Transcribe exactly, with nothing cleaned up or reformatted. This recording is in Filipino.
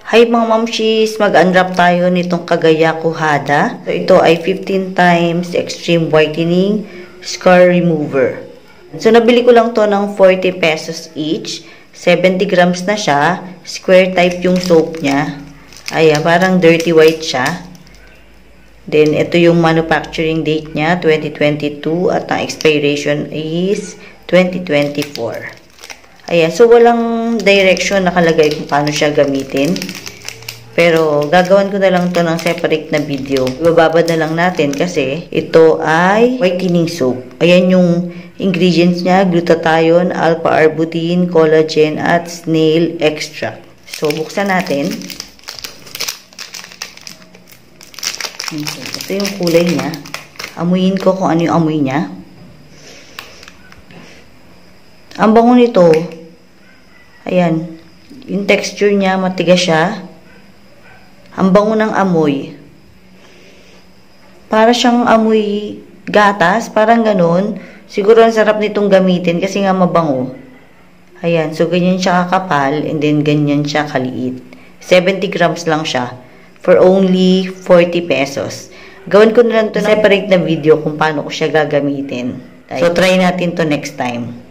Hi mga mamshis! Mag-unwrap tayo nitong Kagaya Kuhada. So, ito ay fifteen times Extreme Whitening Scar Remover. So, nabili ko lang to ng forty pesos each. seventy grams na siya. Square type yung soap niya. Ayan, parang dirty white siya. Then, ito yung manufacturing date niya, twenty twenty-two. At ang expiration is twenty twenty-four. Ayan, so walang direction nakalagay kung paano siya gamitin. Pero, gagawan ko na lang to ng separate na video. Ibababad na lang natin kasi ito ay whitening soap. Ayan yung ingredients niya, glutathione, alpha-arbutin, collagen, at snail extract. So, buksan natin. Ito yung kulay niya. Amuyin ko kung ano yung amoy niya. Ang bango nito, ayan, yung texture niya, matigas siya. Ang bango ng amoy. Para siyang amoy gatas, parang ganun. Siguro ang sarap nitong gamitin kasi nga mabango. Ayan, so ganyan siya kakapal and then ganyan siya kaliit. seventy grams lang siya for only forty pesos. Gawin ko na lang to na separate na video kung paano ko siya gagamitin. So try natin to next time.